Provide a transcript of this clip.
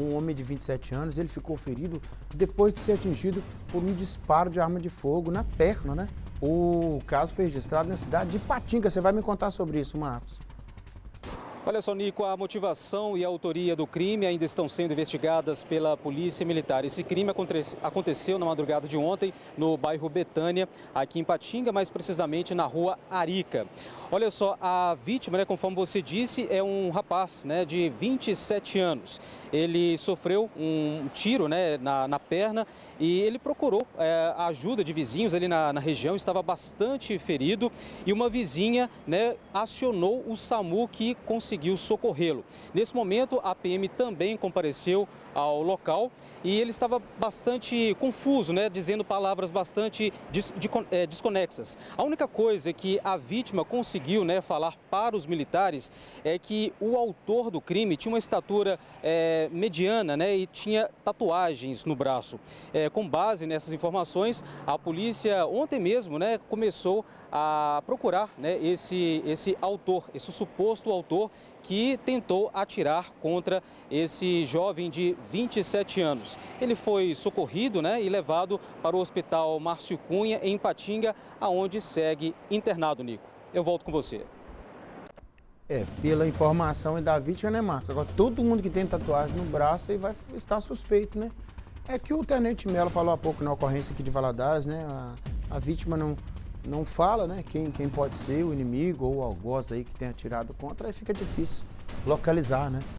um homem de 27 anos, ele ficou ferido depois de ser atingido por um disparo de arma de fogo na perna, né? O caso foi registrado na cidade de Ipatinga. Você vai me contar sobre isso, Marcos. Olha só, Nico, a motivação e a autoria do crime ainda estão sendo investigadas pela Polícia Militar. Esse crime aconteceu na madrugada de ontem no bairro Betânia, aqui em Ipatinga, mais precisamente na rua Arica. Olha só, a vítima, né, conforme você disse, é um rapaz, né, de 27 anos. Ele sofreu um tiro, né, na perna e ele procurou a ajuda de vizinhos ali na região, estava bastante ferido e uma vizinha, né, acionou o SAMU que conseguiu socorrê-lo. Nesse momento, a PM também compareceu ao local e ele estava bastante confuso, né, dizendo palavras bastante desconexas. A única coisa que a vítima conseguiu, né, falar para os militares é que o autor do crime tinha uma estatura mediana, né, e tinha tatuagens no braço. Com base nessas informações, a polícia ontem mesmo, né, começou a procurar, né, esse autor, esse suposto autor que tentou atirar contra esse jovem de 27 anos. Ele foi socorrido, né, e levado para o Hospital Márcio Cunha, em Ipatinga, aonde segue internado, Nico. Eu volto com você. Pela informação da vítima, né, Marcos? Agora, todo mundo que tem tatuagem no braço aí vai estar suspeito, né? É que o Tenente Melo falou há pouco na ocorrência aqui de Valadares, né? A vítima não fala, né, quem pode ser o inimigo ou o algoz aí que tenha atirado contra, aí fica difícil localizar, né?